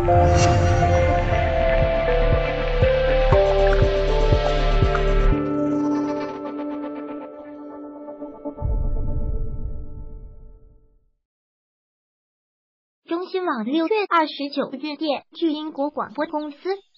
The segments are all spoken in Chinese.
中新网6月29日电，据英国广播公司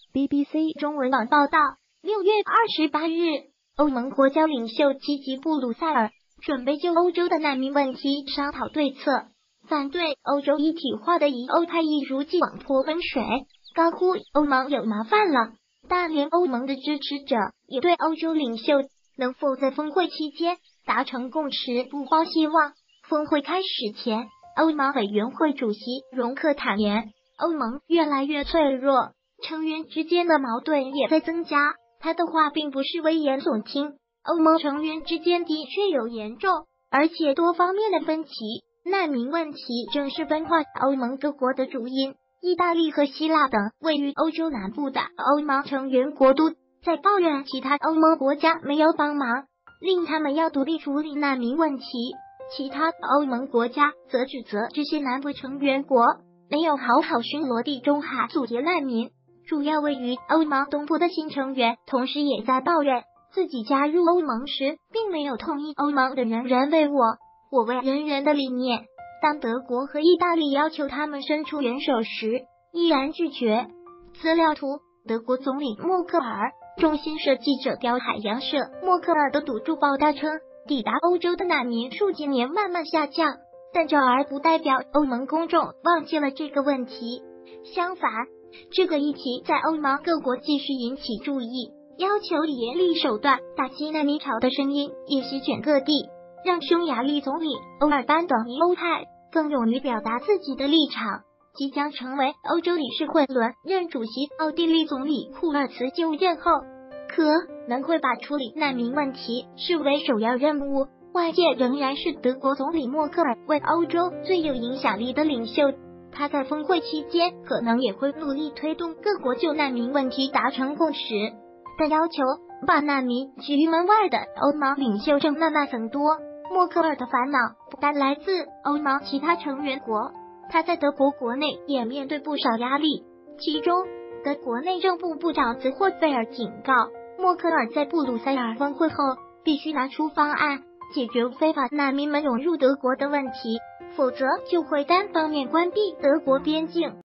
BBC 中文网报道，6月28日，欧盟国家领袖齐吉布鲁塞尔准备就欧洲的难民问题商讨对策，反对欧洲一体化的疑欧派一如既往泼冷水，高呼欧盟有麻烦了。但连欧盟的支持者也对欧洲领袖能否在峰会期间达成共识不抱希望。峰会开始前，欧盟委员会主席容克坦言，欧盟越来越脆弱，成员之间的矛盾也在增加。他的话并不是危言耸听，欧盟成员之间的确有严重而且多方面的分歧，难民问题正是分化欧盟各国的主因。意大利和希腊等位于欧洲南部的欧盟成员国都在抱怨其他欧盟国家没有帮忙，令他们要独立处理难民问题。其他欧盟国家则指责这些南部成员国没有好好巡逻地中海阻截难民。主要位于欧盟东部的新成员同时也在抱怨自己加入欧盟时并没有同意欧盟的人人为我，我为人人的理念。当德国和意大利要求他们伸出援手时，依然拒绝。资料图：德国总理默克尔。中新社记者调海洋社默克尔的赌注报道称，抵达欧洲的难民数近年慢慢下降，但这而不代表欧盟公众忘记了这个问题。相反，这个议题在欧盟各国继续引起注意，要求以严厉手段打击难民潮的声音也席卷各地，让匈牙利总理欧尔班等疑欧派更勇于表达自己的立场。即将成为欧洲理事会轮任主席奥地利总理库尔茨就任后，可能会把处理难民问题视为首要任务。外界仍然是德国总理默克尔为欧洲最有影响力的领袖，他在峰会期间可能也会努力推动各国就难民问题达成共识，但要求把难民拒于门外的欧盟领袖正慢慢增多。默克尔的烦恼不单来自欧盟其他成员国，他在德国国内也面对不少压力，其中德国内政部部长兹霍费尔警告默克尔在布鲁塞尔峰会后必须拿出方案解决非法难民们涌入德国的问题，否则就会单方面关闭德国边境。